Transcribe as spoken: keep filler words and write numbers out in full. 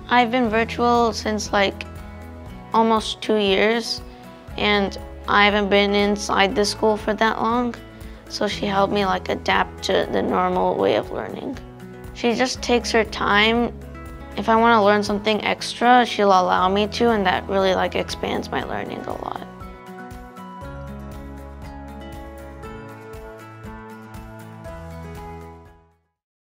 I've been virtual since like almost two years, and I haven't been inside the school for that long, so she helped me like adapt to the normal way of learning. She just takes her time. If I want to learn something extra, she'll allow me to, and that really like expands my learning a lot.